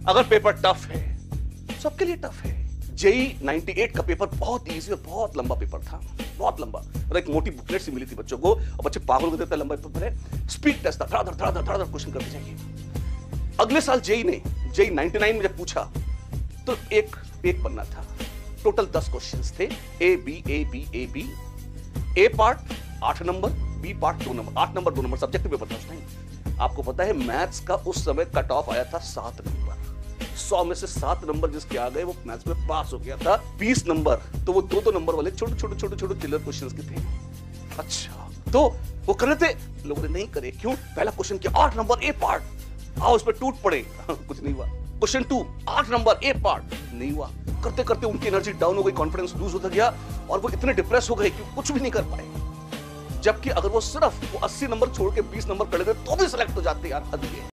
अगर paper tough है, सबके लिए टफ है। जेई 98 का पेपर बहुत इजी और बहुत लंबा पेपर था, बहुत लंबा, और एक मोटी बुकलेट सी मिली थी बच्चों को, और बच्चे पागल हो गए थे, लंबा पेपर है। स्पीड टेस्ट था, धड़ाधड़ क्वेश्चन करते जाएंगे। अगले साल जेई 99 में जब पूछा तो एक पन्ना था, टोटल 10 क्वेश्चंस थे, ए बी। ए पार्ट 8 नंबर, बी पार्ट 2 नंबर, 8 नंबर 2 नंबर, सब्जेक्टिव पेपर था उस टाइम। आपको पता है मैथ्स का उस समय कट ऑफ आया था 7 नंबर। 100 में से 7 नंबर जिसके आ गए वो मैथ्स में पास हो गया था। 20 नंबर तो वो 2-2 नंबर वाले छोटे चिल्लर क्वेश्चंस के थे। अच्छा, तो वो कर रहे थे, लोगों ने नहीं करे, क्यों? पहला क्वेश्चन किया 8 नंबर ए पार्ट, आओ उस पर टूट पड़े, कुछ नहीं हुआ। क्वेश्चन 2 8 नंबर ए पार्ट, नहीं हुआ। करते करते उनकी एनर्जी डाउन हो गई, कॉन्फिडेंस लूज होता गया, और वो इतने डिप्रेस हो गए कि कुछ भी नहीं कर पाए। जबकि अगर वो सिर्फ 80 नंबर छोड़ के 20 नंबर कर लेते तो भी सिलेक्ट हो जाते यार।